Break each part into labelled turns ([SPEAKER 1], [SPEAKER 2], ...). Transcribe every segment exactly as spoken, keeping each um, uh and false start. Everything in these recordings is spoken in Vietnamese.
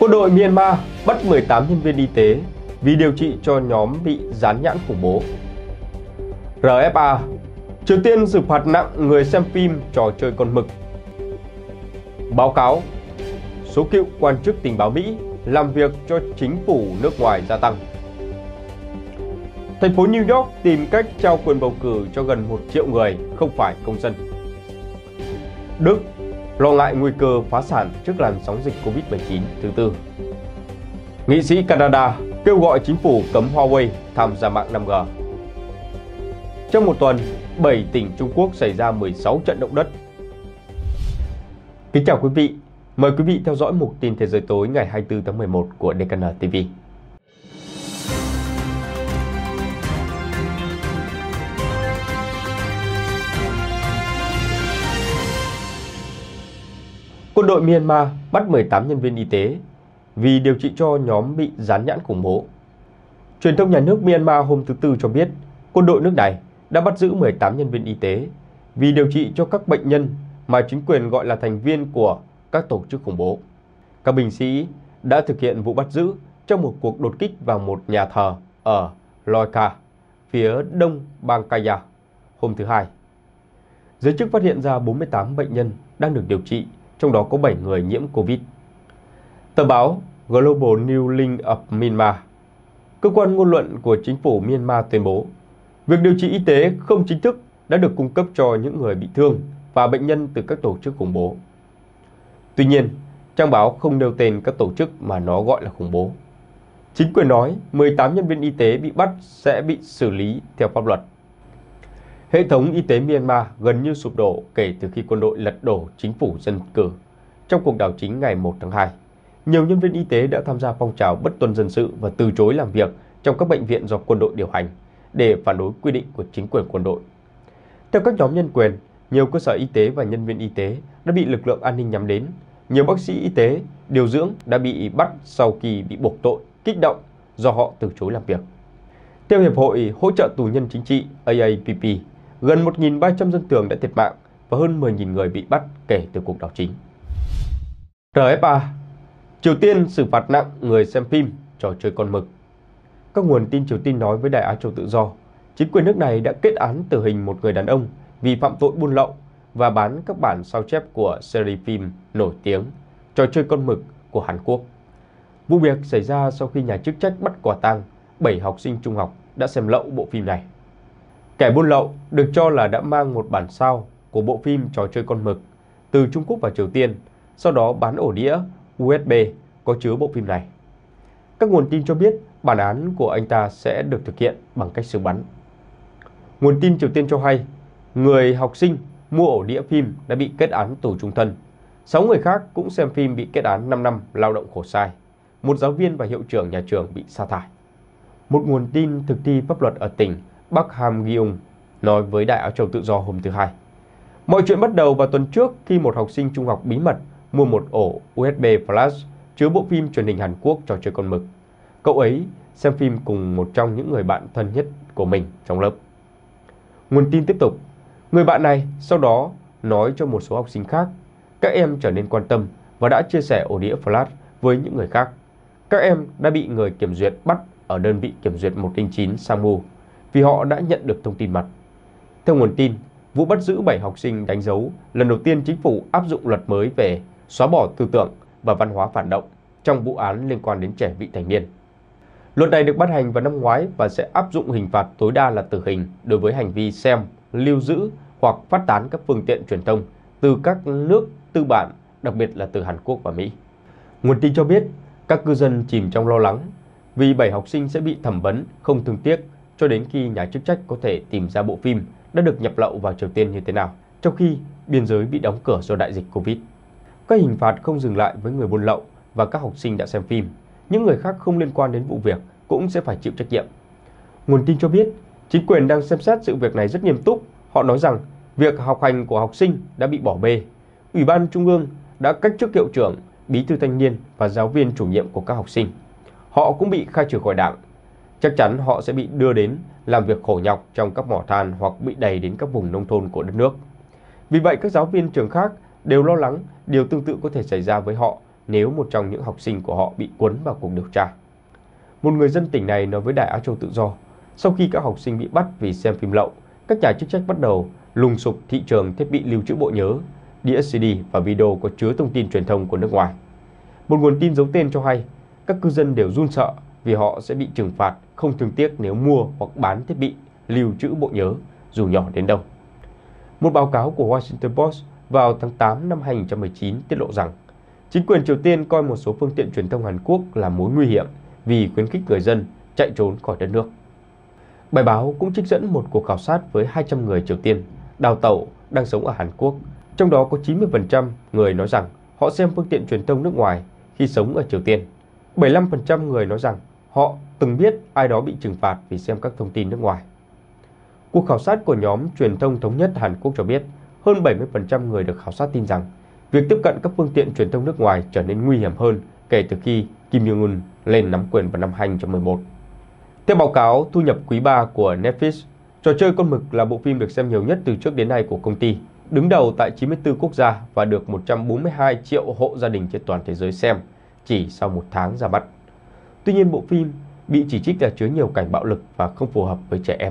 [SPEAKER 1] Quân đội Myanmar bắt mười tám nhân viên y tế vì điều trị cho nhóm bị dán nhãn khủng bố. rờ ép a, Triều Tiên xử phạt nặng người xem phim trò chơi con mực. Báo cáo, số cựu quan chức tình báo Mỹ làm việc cho chính phủ nước ngoài gia tăng. Thành phố New York tìm cách trao quyền bầu cử cho gần một triệu người không phải công dân. Đức lo ngại nguy cơ phá sản trước làn sóng dịch Covid mười chín thứ tư. Nghị sĩ Canada kêu gọi chính phủ cấm Huawei tham gia mạng năm G. Trong một tuần, bảy tỉnh Trung Quốc xảy ra mười sáu trận động đất. Kính chào quý vị, mời quý vị theo dõi mục tin thế giới tối ngày hai mươi tư tháng mười một của đê ca en ti vi. Quân đội Myanmar bắt mười tám nhân viên y tế vì điều trị cho nhóm bị dán nhãn khủng bố. Truyền thông nhà nước Myanmar hôm thứ Tư cho biết quân đội nước này đã bắt giữ mười tám nhân viên y tế vì điều trị cho các bệnh nhân mà chính quyền gọi là thành viên của các tổ chức khủng bố. Các binh sĩ đã thực hiện vụ bắt giữ trong một cuộc đột kích vào một nhà thờ ở Loika, phía đông bang Kaya hôm thứ Hai. Giới chức phát hiện ra bốn mươi tám bệnh nhân đang được điều trị, trong đó có bảy người nhiễm Covid. Tờ báo Global New Link of Myanmar, cơ quan ngôn luận của chính phủ Myanmar tuyên bố, việc điều trị y tế không chính thức đã được cung cấp cho những người bị thương và bệnh nhân từ các tổ chức khủng bố. Tuy nhiên, trang báo không nêu tên các tổ chức mà nó gọi là khủng bố. Chính quyền nói mười tám nhân viên y tế bị bắt sẽ bị xử lý theo pháp luật. Hệ thống y tế Myanmar gần như sụp đổ kể từ khi quân đội lật đổ chính phủ dân cử trong cuộc đảo chính ngày một tháng hai. Nhiều nhân viên y tế đã tham gia phong trào bất tuân dân sự và từ chối làm việc trong các bệnh viện do quân đội điều hành để phản đối quy định của chính quyền quân đội. Theo các nhóm nhân quyền, nhiều cơ sở y tế và nhân viên y tế đã bị lực lượng an ninh nhắm đến. Nhiều bác sĩ y tế, điều dưỡng đã bị bắt sau khi bị buộc tội, kích động do họ từ chối làm việc. Theo Hiệp hội Hỗ trợ Tù nhân Chính trị A A P P, gần một nghìn ba trăm dân thường đã thiệt mạng và hơn mười nghìn người bị bắt kể từ cuộc đảo chính. rờ ép a, Triều Tiên xử phạt nặng người xem phim trò chơi con mực. Các nguồn tin Triều Tiên nói với Đài Á Châu Tự Do, chính quyền nước này đã kết án tử hình một người đàn ông vì phạm tội buôn lậu và bán các bản sao chép của series phim nổi tiếng trò chơi con mực của Hàn Quốc. Vụ việc xảy ra sau khi nhà chức trách bắt quả tang bảy học sinh trung học đã xem lậu bộ phim này. Kẻ buôn lậu được cho là đã mang một bản sao của bộ phim trò chơi con mực từ Trung Quốc vào Triều Tiên, sau đó bán ổ đĩa u ét bê có chứa bộ phim này. Các nguồn tin cho biết bản án của anh ta sẽ được thực hiện bằng cách xử bắn. Nguồn tin Triều Tiên cho hay, người học sinh mua ổ đĩa phim đã bị kết án tù chung thân. Sáu người khác cũng xem phim bị kết án năm năm lao động khổ sai. Một giáo viên và hiệu trưởng nhà trường bị sa thải. Một nguồn tin thực thi pháp luật ở tỉnh Bắc Ham Gyeong nói với Đài Á Châu Tự Do hôm thứ Hai. Mọi chuyện bắt đầu vào tuần trước khi một học sinh trung học bí mật mua một ổ u ét bê flash chứa bộ phim truyền hình Hàn Quốc trò chơi con mực. Cậu ấy xem phim cùng một trong những người bạn thân nhất của mình trong lớp. Nguồn tin tiếp tục, người bạn này sau đó nói cho một số học sinh khác. Các em trở nên quan tâm và đã chia sẻ ổ đĩa flash với những người khác. Các em đã bị người kiểm duyệt bắt ở đơn vị kiểm duyệt một không chín Samu vì họ đã nhận được thông tin mật. Theo nguồn tin, vụ bắt giữ bảy học sinh đánh dấu lần đầu tiên chính phủ áp dụng luật mới về xóa bỏ tư tưởng và văn hóa phản động trong vụ án liên quan đến trẻ vị thành niên. Luật này được ban hành vào năm ngoái và sẽ áp dụng hình phạt tối đa là tử hình đối với hành vi xem, lưu giữ hoặc phát tán các phương tiện truyền thông từ các nước tư bản, đặc biệt là từ Hàn Quốc và Mỹ. Nguồn tin cho biết các cư dân chìm trong lo lắng vì bảy học sinh sẽ bị thẩm vấn không thương tiếc cho đến khi nhà chức trách có thể tìm ra bộ phim đã được nhập lậu vào Triều Tiên như thế nào, trong khi biên giới bị đóng cửa do đại dịch Covid. Các hình phạt không dừng lại với người buôn lậu và các học sinh đã xem phim. Những người khác không liên quan đến vụ việc cũng sẽ phải chịu trách nhiệm. Nguồn tin cho biết, chính quyền đang xem xét sự việc này rất nghiêm túc. Họ nói rằng việc học hành của học sinh đã bị bỏ bê. Ủy ban Trung ương đã cách chức hiệu trưởng, bí thư thanh niên và giáo viên chủ nhiệm của các học sinh. Họ cũng bị khai trừ khỏi đảng. Chắc chắn họ sẽ bị đưa đến làm việc khổ nhọc trong các mỏ than hoặc bị đày đến các vùng nông thôn của đất nước. Vì vậy, các giáo viên trường khác đều lo lắng điều tương tự có thể xảy ra với họ nếu một trong những học sinh của họ bị cuốn vào cuộc điều tra. Một người dân tỉnh này nói với Đài Á Châu Tự Do, sau khi các học sinh bị bắt vì xem phim lậu, các nhà chức trách bắt đầu lùng sục thị trường thiết bị lưu trữ bộ nhớ, đĩa xê đê và video có chứa thông tin truyền thông của nước ngoài. Một nguồn tin giấu tên cho hay, các cư dân đều run sợ vì họ sẽ bị trừng phạt không thương tiếc nếu mua hoặc bán thiết bị lưu trữ bộ nhớ, dù nhỏ đến đâu. Một báo cáo của Washington Post vào tháng tám năm hai nghìn không trăm mười chín tiết lộ rằng chính quyền Triều Tiên coi một số phương tiện truyền thông Hàn Quốc là mối nguy hiểm vì khuyến khích người dân chạy trốn khỏi đất nước. Bài báo cũng trích dẫn một cuộc khảo sát với hai trăm người Triều Tiên đào tẩu đang sống ở Hàn Quốc, trong đó có chín mươi phần trăm người nói rằng họ xem phương tiện truyền thông nước ngoài khi sống ở Triều Tiên. bảy mươi lăm phần trăm người nói rằng họ từng biết ai đó bị trừng phạt vì xem các thông tin nước ngoài. Cuộc khảo sát của nhóm truyền thông thống nhất Hàn Quốc cho biết hơn bảy mươi phần trăm người được khảo sát tin rằng việc tiếp cận các phương tiện truyền thông nước ngoài trở nên nguy hiểm hơn kể từ khi Kim Jong-un lên nắm quyền vào năm hai nghìn không trăm mười một. Theo báo cáo thu nhập quý ba của Netflix, trò chơi con mực là bộ phim được xem nhiều nhất từ trước đến nay của công ty, đứng đầu tại chín mươi tư quốc gia và được một trăm bốn mươi hai triệu hộ gia đình trên toàn thế giới xem chỉ sau một tháng ra mắt. Tuy nhiên, bộ phim bị chỉ trích là chứa nhiều cảnh bạo lực và không phù hợp với trẻ em.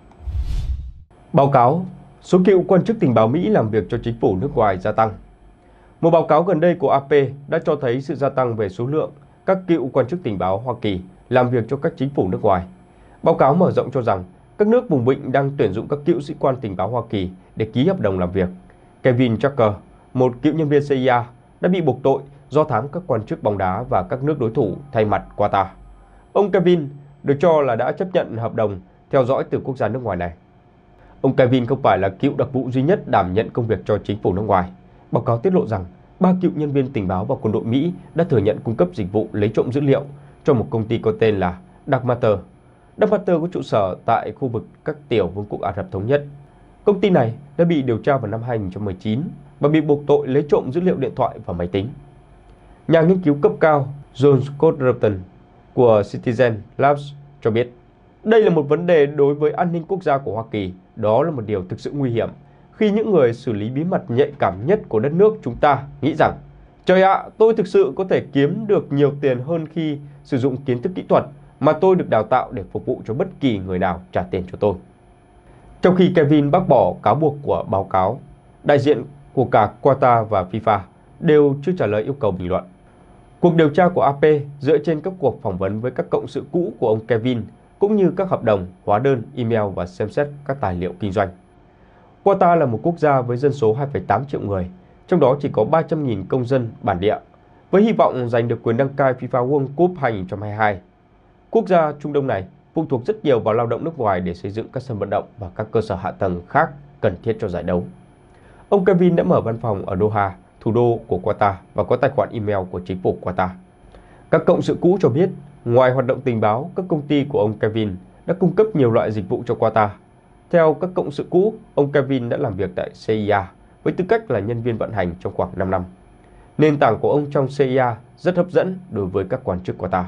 [SPEAKER 1] Báo cáo số cựu quan chức tình báo Mỹ làm việc cho chính phủ nước ngoài gia tăng. Một báo cáo gần đây của a pê đã cho thấy sự gia tăng về số lượng các cựu quan chức tình báo Hoa Kỳ làm việc cho các chính phủ nước ngoài. Báo cáo mở rộng cho rằng các nước vùng vịnh đang tuyển dụng các cựu sĩ quan tình báo Hoa Kỳ để ký hợp đồng làm việc. Kevin Tucker, một cựu nhân viên xê i a, đã bị buộc tội do thám các quan chức bóng đá và các nước đối thủ thay mặt Qatar. Ông Kevin được cho là đã chấp nhận hợp đồng theo dõi từ quốc gia nước ngoài này. Ông Kevin không phải là cựu đặc vụ duy nhất đảm nhận công việc cho chính phủ nước ngoài. Báo cáo tiết lộ rằng ba cựu nhân viên tình báo và quân đội Mỹ đã thừa nhận cung cấp dịch vụ lấy trộm dữ liệu cho một công ty có tên là Dark Matter. Dark Matter có trụ sở tại khu vực các tiểu vương quốc Ả Rập Thống Nhất. Công ty này đã bị điều tra vào năm hai nghìn không trăm mười chín và bị buộc tội lấy trộm dữ liệu điện thoại và máy tính. Nhà nghiên cứu cấp cao John Scott Rupton của Citizen Labs cho biết, đây là một vấn đề đối với an ninh quốc gia của Hoa Kỳ. Đó là một điều thực sự nguy hiểm khi những người xử lý bí mật nhạy cảm nhất của đất nước chúng ta nghĩ rằng trời ạ, tôi thực sự có thể kiếm được nhiều tiền hơn khi sử dụng kiến thức kỹ thuật mà tôi được đào tạo để phục vụ cho bất kỳ người nào trả tiền cho tôi. Trong khi Kevin bác bỏ cáo buộc của báo cáo, đại diện của cả Qatar và FIFA đều chưa trả lời yêu cầu bình luận. Cuộc điều tra của a pê dựa trên các cuộc phỏng vấn với các cộng sự cũ của ông Kevin, cũng như các hợp đồng, hóa đơn, email và xem xét các tài liệu kinh doanh. Qatar là một quốc gia với dân số hai phẩy tám triệu người, trong đó chỉ có ba trăm nghìn công dân bản địa, với hy vọng giành được quyền đăng cai FIFA World Cup hai nghìn không trăm hai mươi hai. Quốc gia Trung Đông này phụ thuộc rất nhiều vào lao động nước ngoài để xây dựng các sân vận động và các cơ sở hạ tầng khác cần thiết cho giải đấu. Ông Kevin đã mở văn phòng ở Doha, thủ đô của Qatar, và có tài khoản email của chính phủ Qatar. Các cộng sự cũ cho biết, ngoài hoạt động tình báo, các công ty của ông Kevin đã cung cấp nhiều loại dịch vụ cho Qatar. Theo các cộng sự cũ, ông Kevin đã làm việc tại xê i a với tư cách là nhân viên vận hành trong khoảng năm năm. Nền tảng của ông trong xê i a rất hấp dẫn đối với các quan chức Qatar.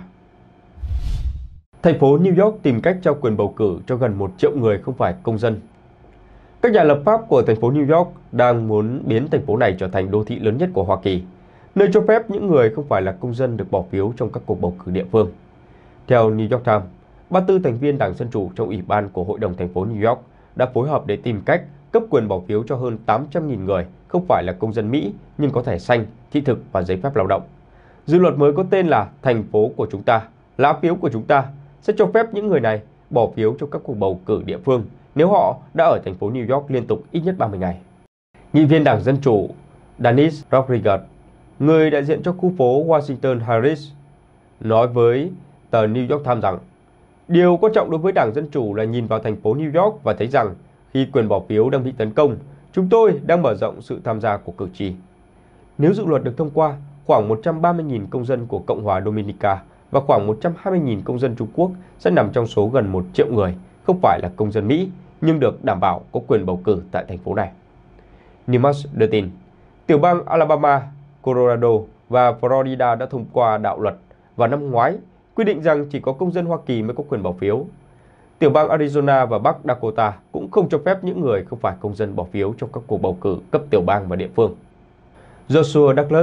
[SPEAKER 1] Thành phố New York tìm cách trao quyền bầu cử cho gần một triệu người không phải công dân. Các nhà lập pháp của thành phố New York đang muốn biến thành phố này trở thành đô thị lớn nhất của Hoa Kỳ, nơi cho phép những người không phải là công dân được bỏ phiếu trong các cuộc bầu cử địa phương. Theo New York Times, ba mươi tư thành viên Đảng Dân Chủ trong Ủy ban của Hội đồng thành phố New York đã phối hợp để tìm cách cấp quyền bỏ phiếu cho hơn tám trăm nghìn người không phải là công dân Mỹ nhưng có thẻ xanh, thị thực và giấy phép lao động. Dự luật mới có tên là Thành phố của chúng ta, lá phiếu của chúng ta, sẽ cho phép những người này bỏ phiếu trong các cuộc bầu cử địa phương nếu họ đã ở thành phố New York liên tục ít nhất ba mươi ngày. Nghị viên Đảng Dân Chủ Dennis Rodriguez, người đại diện cho khu phố Washington Harris, nói với tờ New York Times rằng điều quan trọng đối với Đảng Dân Chủ là nhìn vào thành phố New York và thấy rằng khi quyền bỏ phiếu đang bị tấn công, chúng tôi đang mở rộng sự tham gia của cử tri. Nếu dự luật được thông qua, khoảng một trăm ba mươi nghìn công dân của Cộng hòa Dominica và khoảng một trăm hai mươi nghìn công dân Trung Quốc sẽ nằm trong số gần một triệu người không phải là công dân Mỹ nhưng được đảm bảo có quyền bầu cử tại thành phố này. Nimas đưa tin, tiểu bang Alabama, Colorado và Florida đã thông qua đạo luật vào năm ngoái quy định rằng chỉ có công dân Hoa Kỳ mới có quyền bỏ phiếu. Tiểu bang Arizona và Bắc Dakota cũng không cho phép những người không phải công dân bỏ phiếu trong các cuộc bầu cử cấp tiểu bang và địa phương. Joshua Douglas,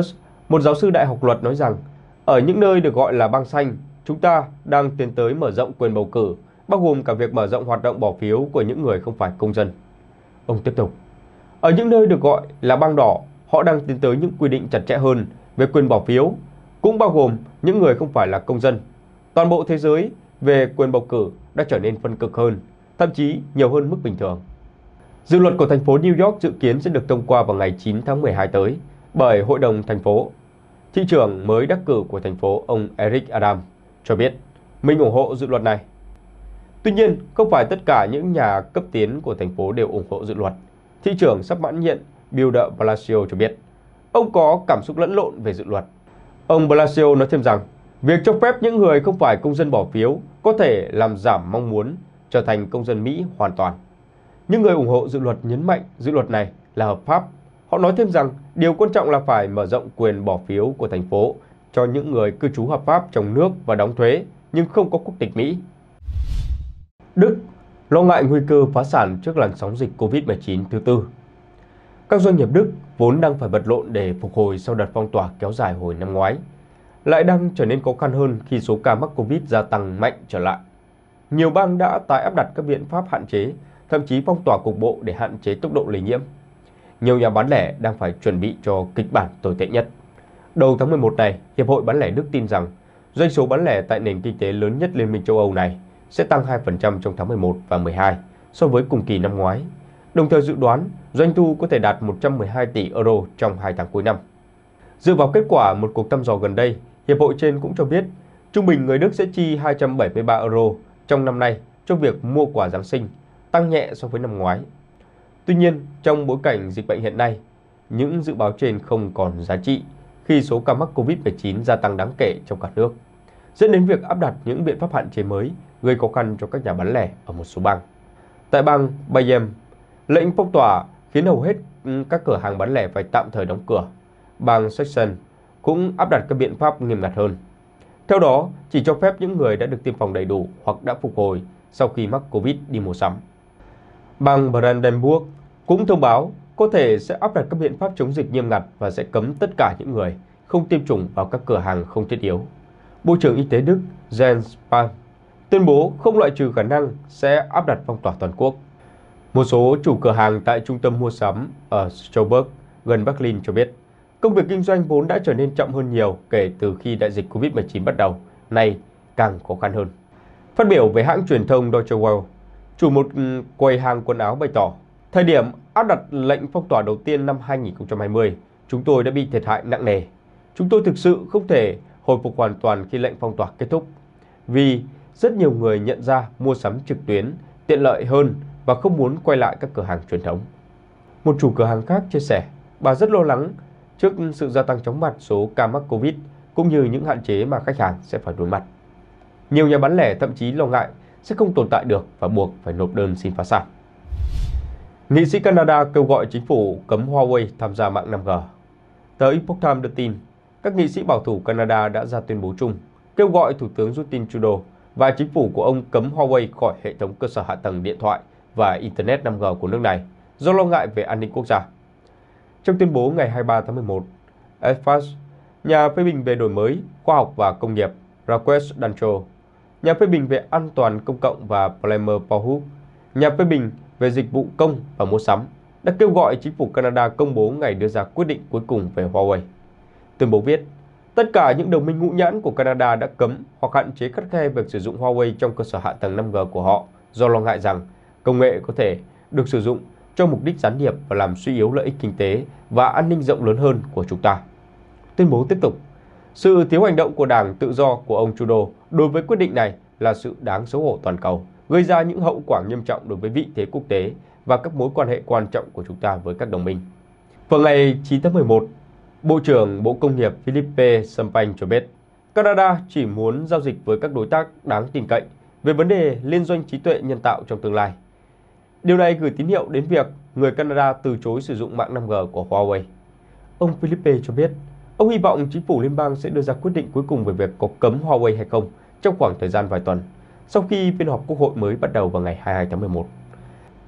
[SPEAKER 1] Một giáo sư đại học luật nói rằng, ở những nơi được gọi là bang xanh, chúng ta đang tiến tới mở rộng quyền bầu cử, bao gồm cả việc mở rộng hoạt động bỏ phiếu của những người không phải công dân. Ông tiếp tục, ở những nơi được gọi là bang đỏ, họ đang tiến tới những quy định chặt chẽ hơn về quyền bỏ phiếu, cũng bao gồm những người không phải là công dân. Toàn bộ thế giới về quyền bầu cử đã trở nên phân cực hơn, thậm chí nhiều hơn mức bình thường. Dự luật của thành phố New York dự kiến sẽ được thông qua vào ngày chín tháng mười hai tới bởi Hội đồng thành phố. Thị trưởng mới đắc cử của thành phố, ông Eric Adams, cho biết mình ủng hộ dự luật này. Tuy nhiên, không phải tất cả những nhà cấp tiến của thành phố đều ủng hộ dự luật. Thị trưởng sắp mãn nhiệm Bill de Blasio cho biết, ông có cảm xúc lẫn lộn về dự luật. Ông Blasio nói thêm rằng, việc cho phép những người không phải công dân bỏ phiếu có thể làm giảm mong muốn trở thành công dân Mỹ hoàn toàn. Những người ủng hộ dự luật nhấn mạnh dự luật này là hợp pháp. Họ nói thêm rằng điều quan trọng là phải mở rộng quyền bỏ phiếu của thành phố cho những người cư trú hợp pháp trong nước và đóng thuế nhưng không có quốc tịch Mỹ. Đức lo ngại nguy cơ phá sản trước làn sóng dịch Covid mười chín thứ tư. Các doanh nghiệp Đức vốn đang phải vật lộn để phục hồi sau đợt phong tỏa kéo dài hồi năm ngoái, lại đang trở nên khó khăn hơn khi số ca mắc Covid gia tăng mạnh trở lại. Nhiều bang đã tái áp đặt các biện pháp hạn chế, thậm chí phong tỏa cục bộ để hạn chế tốc độ lây nhiễm. Nhiều nhà bán lẻ đang phải chuẩn bị cho kịch bản tồi tệ nhất. Đầu tháng mười một này, Hiệp hội Bán lẻ Đức tin rằng doanh số bán lẻ tại nền kinh tế lớn nhất Liên minh châu Âu này sẽ tăng hai phần trăm trong tháng mười một và mười hai so với cùng kỳ năm ngoái, đồng thời dự đoán doanh thu có thể đạt một trăm mười hai tỷ euro trong hai tháng cuối năm. Dựa vào kết quả một cuộc thăm dò gần đây, Hiệp hội trên cũng cho biết trung bình người Đức sẽ chi hai trăm bảy mươi ba euro trong năm nay cho việc mua quà Giáng sinh, tăng nhẹ so với năm ngoái. Tuy nhiên, trong bối cảnh dịch bệnh hiện nay, những dự báo trên không còn giá trị khi số ca mắc Covid mười chín gia tăng đáng kể trong cả nước, dẫn đến việc áp đặt những biện pháp hạn chế mới gây khó khăn cho các nhà bán lẻ ở một số bang. Tại bang Bayern, lệnh phong tỏa khiến hầu hết các cửa hàng bán lẻ phải tạm thời đóng cửa. Bang Sachsen cũng áp đặt các biện pháp nghiêm ngặt hơn. Theo đó, chỉ cho phép những người đã được tiêm phòng đầy đủ hoặc đã phục hồi sau khi mắc Covid đi mua sắm. Bang Brandenburg cũng thông báo có thể sẽ áp đặt các biện pháp chống dịch nghiêm ngặt và sẽ cấm tất cả những người không tiêm chủng vào các cửa hàng không thiết yếu. Bộ trưởng Y tế Đức Jens Spahn tuyên bố không loại trừ khả năng sẽ áp đặt phong tỏa toàn quốc. Một số chủ cửa hàng tại trung tâm mua sắm ở Stolberg gần Berlin cho biết, công việc kinh doanh vốn đã trở nên chậm hơn nhiều kể từ khi đại dịch Covid mười chín bắt đầu, nay càng khó khăn hơn. Phát biểu về hãng truyền thông Deutsche Welle, chủ một quầy hàng quần áo bày tỏ, thời điểm áp đặt lệnh phong tỏa đầu tiên năm hai nghìn không trăm hai mươi, chúng tôi đã bị thiệt hại nặng nề. Chúng tôi thực sự không thể hồi phục hoàn toàn khi lệnh phong tỏa kết thúc, vì rất nhiều người nhận ra mua sắm trực tuyến tiện lợi hơn và không muốn quay lại các cửa hàng truyền thống. Một chủ cửa hàng khác chia sẻ, bà rất lo lắng trước sự gia tăng chóng mặt số ca mắc Covid cũng như những hạn chế mà khách hàng sẽ phải đối mặt. Nhiều nhà bán lẻ thậm chí lo ngại sẽ không tồn tại được và buộc phải nộp đơn xin phá sản. Nghị sĩ Canada kêu gọi chính phủ cấm Huawei tham gia mạng năm G. Tờ Epoch Times đưa tin, các nghị sĩ bảo thủ Canada đã ra tuyên bố chung kêu gọi Thủ tướng Justin Trudeau và chính phủ của ông cấm Huawei khỏi hệ thống cơ sở hạ tầng điện thoại và Internet năm G của nước này do lo ngại về an ninh quốc gia. Trong tuyên bố ngày hai mươi ba tháng mười một, Edfast, nhà phê bình về đổi mới, khoa học và công nghiệp Rakesh Dancho, nhà phê bình về an toàn công cộng và Palmer Pauhuk, nhà phê bình về dịch vụ công và mua sắm, đã kêu gọi chính phủ Canada công bố ngày đưa ra quyết định cuối cùng về Huawei. Tuyên bố viết, tất cả những đồng minh ngũ nhãn của Canada đã cấm hoặc hạn chế khắt khe việc sử dụng Huawei trong cơ sở hạ tầng năm G của họ do lo ngại rằng công nghệ có thể được sử dụng cho mục đích gián điệp và làm suy yếu lợi ích kinh tế và an ninh rộng lớn hơn của chúng ta. Tuyên bố tiếp tục, sự thiếu hành động của Đảng Tự do của ông Trudeau đối với quyết định này là sự đáng xấu hổ toàn cầu, gây ra những hậu quả nghiêm trọng đối với vị thế quốc tế và các mối quan hệ quan trọng của chúng ta với các đồng minh. Vào ngày chín tháng mười một, Bộ trưởng Bộ Công nghiệp Philippe Champagne cho biết, Canada chỉ muốn giao dịch với các đối tác đáng tin cậy về vấn đề liên doanh trí tuệ nhân tạo trong tương lai. Điều này gửi tín hiệu đến việc người Canada từ chối sử dụng mạng năm G của Huawei. Ông Philippe cho biết, ông hy vọng chính phủ liên bang sẽ đưa ra quyết định cuối cùng về việc có cấm Huawei hay không trong khoảng thời gian vài tuần, sau khi phiên họp Quốc hội mới bắt đầu vào ngày hai mươi hai tháng mười một.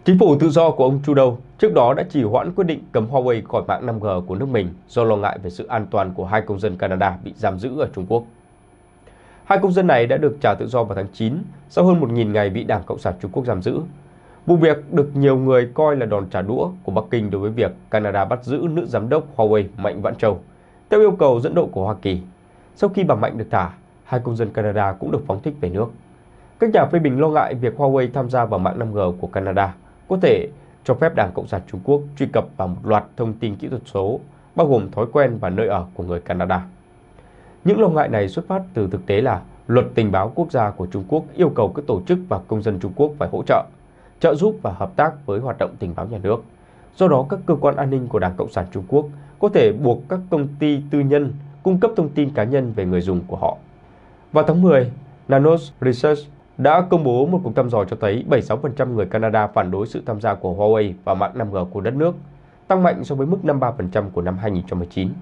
[SPEAKER 1] Chính phủ tự do của ông Trudeau trước đó đã trì hoãn quyết định cấm Huawei khỏi mạng năm G của nước mình do lo ngại về sự an toàn của hai công dân Canada bị giam giữ ở Trung Quốc. Hai công dân này đã được trả tự do vào tháng chín sau hơn một nghìn ngày bị Đảng Cộng sản Trung Quốc giam giữ. Vụ việc được nhiều người coi là đòn trả đũa của Bắc Kinh đối với việc Canada bắt giữ nữ giám đốc Huawei Mạnh Vãn Châu, theo yêu cầu dẫn độ của Hoa Kỳ. Sau khi bà Mạnh được thả, hai công dân Canada cũng được phóng thích về nước. Các nhà phê bình lo ngại việc Huawei tham gia vào mạng năm G của Canada có thể cho phép Đảng Cộng sản Trung Quốc truy cập vào một loạt thông tin kỹ thuật số, bao gồm thói quen và nơi ở của người Canada. Những lo ngại này xuất phát từ thực tế là Luật Tình báo Quốc gia của Trung Quốc yêu cầu các tổ chức và công dân Trung Quốc phải hỗ trợ, trợ giúp và hợp tác với hoạt động tình báo nhà nước. Do đó, các cơ quan an ninh của Đảng Cộng sản Trung Quốc có thể buộc các công ty tư nhân cung cấp thông tin cá nhân về người dùng của họ. Vào tháng mười, Nanos Research đã công bố một cuộc thăm dò cho thấy bảy mươi sáu phần trăm người Canada phản đối sự tham gia của Huawei vào mạng năm G của đất nước, tăng mạnh so với mức năm mươi ba phần trăm của năm hai nghìn không trăm mười chín.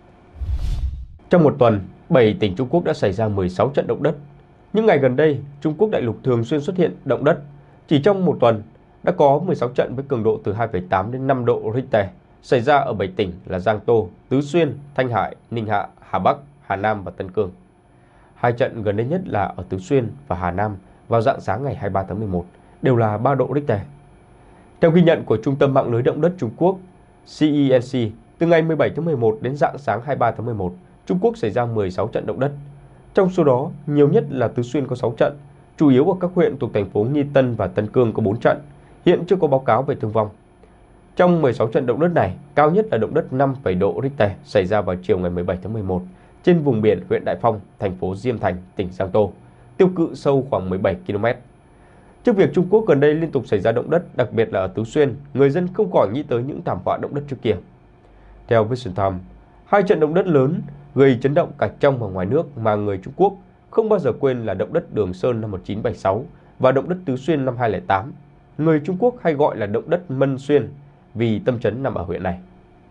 [SPEAKER 1] Trong một tuần, bảy tỉnh Trung Quốc đã xảy ra mười sáu trận động đất. Những ngày gần đây, Trung Quốc đại lục thường xuyên xuất hiện động đất. Chỉ trong một tuần, đã có mười sáu trận với cường độ từ hai phẩy tám đến năm độ Richter xảy ra ở bảy tỉnh là Giang Tô, Tứ Xuyên, Thanh Hải, Ninh Hạ, Hà Bắc, Hà Nam và Tân Cương. Hai trận gần đây nhất là ở Tứ Xuyên và Hà Nam vào rạng sáng ngày hai mươi ba tháng mười một, đều là ba độ Richter. Theo ghi nhận của Trung tâm Mạng lưới Động đất Trung Quốc C E N C, từ ngày mười bảy tháng mười một đến rạng sáng hai mươi ba tháng mười một, Trung Quốc xảy ra mười sáu trận động đất. Trong số đó, nhiều nhất là Tứ Xuyên có sáu trận, chủ yếu ở các huyện thuộc thành phố Nghi Tân và Tân Cương có bốn trận, hiện chưa có báo cáo về thương vong. Trong mười sáu trận động đất này, cao nhất là động đất năm phẩy độ Richter xảy ra vào chiều ngày mười bảy tháng mười một trên vùng biển huyện Đại Phong, thành phố Diêm Thành, tỉnh Giang Tô, tiêu cự sâu khoảng mười bảy ki lô mét. Trước việc Trung Quốc gần đây liên tục xảy ra động đất, đặc biệt là ở Tứ Xuyên, người dân không khỏi nghĩ tới những thảm họa động đất trước kia. Theo Vision Times, hai trận động đất lớn gây chấn động cả trong và ngoài nước mà người Trung Quốc không bao giờ quên là động đất Đường Sơn năm một nghìn chín trăm bảy mươi sáu và động đất Tứ Xuyên năm hai nghìn không trăm lẻ tám. Người Trung Quốc hay gọi là động đất Mân Xuyên vì tâm chấn nằm ở huyện này.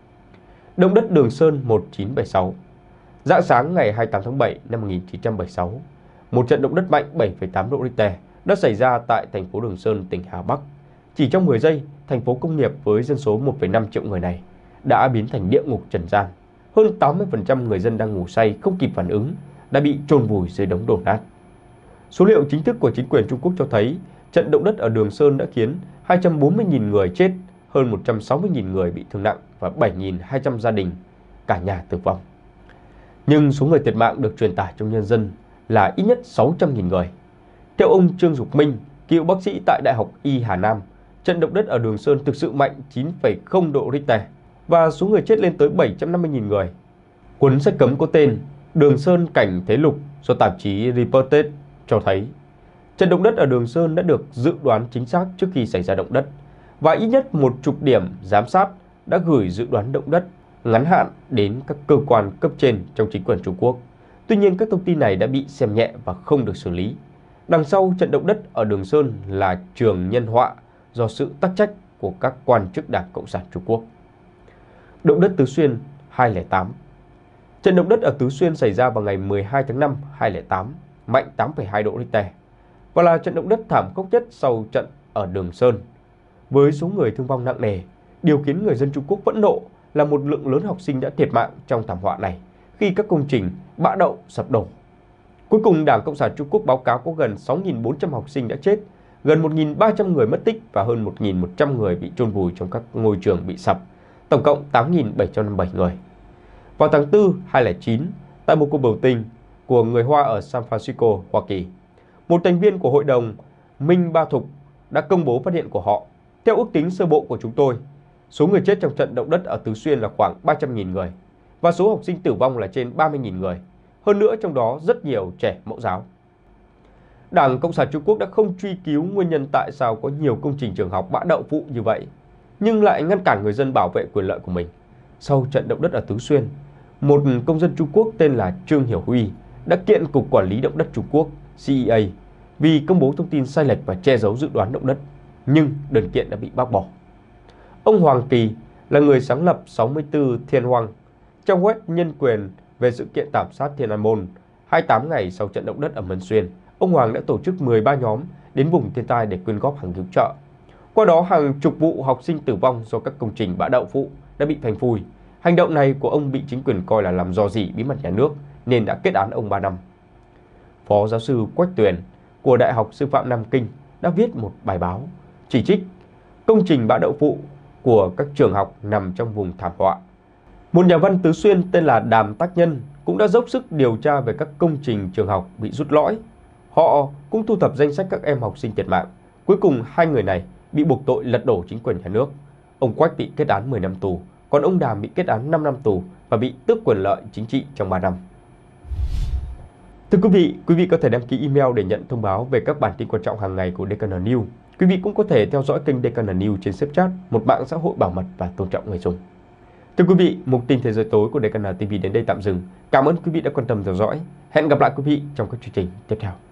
[SPEAKER 1] Động đất Đường Sơn một nghìn chín trăm bảy mươi sáu. Rạng sáng ngày hai mươi tám tháng bảy năm một nghìn chín trăm bảy mươi sáu, một trận động đất mạnh bảy phẩy tám độ Richter đã xảy ra tại thành phố Đường Sơn, tỉnh Hà Bắc. Chỉ trong mười giây, thành phố công nghiệp với dân số một phẩy năm triệu người này đã biến thành địa ngục trần gian. Hơn tám mươi phần trăm người dân đang ngủ say không kịp phản ứng đã bị chôn vùi dưới đống đổ nát. Số liệu chính thức của chính quyền Trung Quốc cho thấy trận động đất ở Đường Sơn đã khiến hai trăm bốn mươi nghìn người chết, hơn một trăm sáu mươi nghìn người bị thương nặng và bảy nghìn hai trăm gia đình, cả nhà tử vong. Nhưng số người thiệt mạng được truyền tải trong nhân dân là ít nhất sáu trăm nghìn người. Theo ông Trương Dục Minh, cựu bác sĩ tại Đại học Y Hà Nam, trận động đất ở Đường Sơn thực sự mạnh chín phẩy không độ Richter và số người chết lên tới bảy trăm năm mươi nghìn người. Cuốn sách cấm có tên Đường Sơn Cảnh Thế Lục do tạp chí Reported cho thấy trận động đất ở Đường Sơn đã được dự đoán chính xác trước khi xảy ra động đất và ít nhất một chục điểm giám sát đã gửi dự đoán động đất ngắn hạn đến các cơ quan cấp trên trong chính quyền Trung Quốc. Tuy nhiên, các thông tin này đã bị xem nhẹ và không được xử lý. Đằng sau trận động đất ở Đường Sơn là trường nhân họa do sự tắc trách của các quan chức Đảng Cộng sản Trung Quốc. Động đất Tứ Xuyên hai nghìn không trăm lẻ tám. Trận động đất ở Tứ Xuyên xảy ra vào ngày mười hai tháng năm hai nghìn không trăm lẻ tám, mạnh tám phẩy hai độ Richter và là trận động đất thảm khốc nhất sau trận ở Đường Sơn. Với số người thương vong nặng nề, điều khiến người dân Trung Quốc phẫn nộ là một lượng lớn học sinh đã thiệt mạng trong thảm họa này khi các công trình bã đậu sập đổ. Cuối cùng, Đảng Cộng sản Trung Quốc báo cáo có gần sáu nghìn bốn trăm học sinh đã chết, gần một nghìn ba trăm người mất tích và hơn một nghìn một trăm người bị chôn vùi trong các ngôi trường bị sập, tổng cộng tám nghìn bảy trăm năm mươi bảy người. Vào tháng tư hai nghìn không trăm lẻ chín, tại một cuộc biểu tình của người Hoa ở San Francisco, Hoa Kỳ, một thành viên của hội đồng Minh Ba Thục đã công bố phát hiện của họ. Theo ước tính sơ bộ của chúng tôi, số người chết trong trận động đất ở Tứ Xuyên là khoảng ba trăm nghìn người và số học sinh tử vong là trên ba mươi nghìn người. Hơn nữa, trong đó rất nhiều trẻ mẫu giáo. Đảng Cộng sản Trung Quốc đã không truy cứu nguyên nhân tại sao có nhiều công trình trường học bã đậu phụ như vậy, nhưng lại ngăn cản người dân bảo vệ quyền lợi của mình. Sau trận động đất ở Tứ Xuyên, một công dân Trung Quốc tên là Trương Hiểu Huy đã kiện Cục Quản lý Động đất Trung Quốc C E A vì công bố thông tin sai lệch và che giấu dự đoán động đất, nhưng đơn kiện đã bị bác bỏ. Ông Hoàng Kỳ là người sáng lập sáu mươi tư Thiên Hoang, trang web nhân quyền về sự kiện thảm sát Thiên An Môn. hai mươi tám ngày sau trận động đất ở Mân Xuyên, ông Hoàng đã tổ chức mười ba nhóm đến vùng thiên tai để quyên góp hàng cứu trợ. Qua đó hàng chục vụ học sinh tử vong do các công trình bã đậu phụ đã bị phanh phui. Hành động này của ông bị chính quyền coi là làm rò rỉ bí mật nhà nước nên đã kết án ông ba năm. Phó giáo sư Quách Tuyền của Đại học Sư phạm Nam Kinh đã viết một bài báo chỉ trích công trình bã đậu phụ của các trường học nằm trong vùng thảm họa. Một nhà văn Tứ Xuyên tên là Đàm Tác Nhân cũng đã dốc sức điều tra về các công trình trường học bị rút lõi. Họ cũng thu thập danh sách các em học sinh thiệt mạng. Cuối cùng hai người này bị buộc tội lật đổ chính quyền nhà nước. Ông Quách bị kết án mười năm tù, còn ông Đàm bị kết án năm năm tù và bị tước quyền lợi chính trị trong ba năm. Thưa quý vị, quý vị có thể đăng ký email để nhận thông báo về các bản tin quan trọng hàng ngày của đê ca en News. Quý vị cũng có thể theo dõi kênh đê ca en News trên Snapchat, một mạng xã hội bảo mật và tôn trọng người dùng. Thưa quý vị, mục tin thế giới tối của đê ca en ti vi đến đây tạm dừng. Cảm ơn quý vị đã quan tâm theo dõi. Hẹn gặp lại quý vị trong các chương trình tiếp theo.